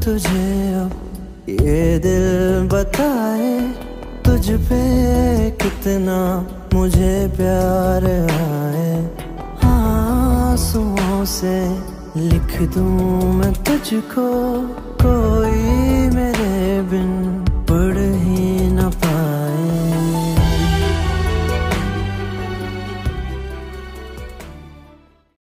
तुझे अब ये दिल बताए, तुझ पे कितना मुझे प्यार आए। आंसुओं से लिख दूं मैं तुझको, कोई मेरे बिन